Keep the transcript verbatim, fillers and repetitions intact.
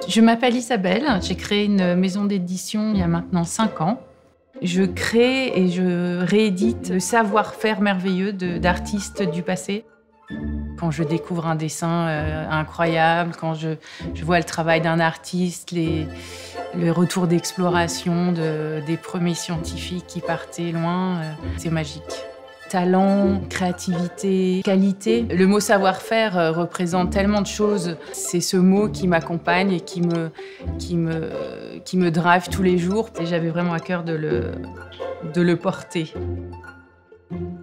Je m'appelle Isabelle, j'ai créé une maison d'édition il y a maintenant cinq ans. Je crée et je réédite le savoir-faire merveilleux d'artistes du passé. Quand je découvre un dessin euh, incroyable, quand je, je vois le travail d'un artiste, les, le retour d'exploration de, des premiers scientifiques qui partaient loin, euh, c'est magique. Talent, créativité, qualité. Le mot savoir-faire euh, représente tellement de choses. C'est ce mot qui m'accompagne et qui me, qui, me, qui me drive tous les jours. Et j'avais vraiment à cœur de le, de le porter.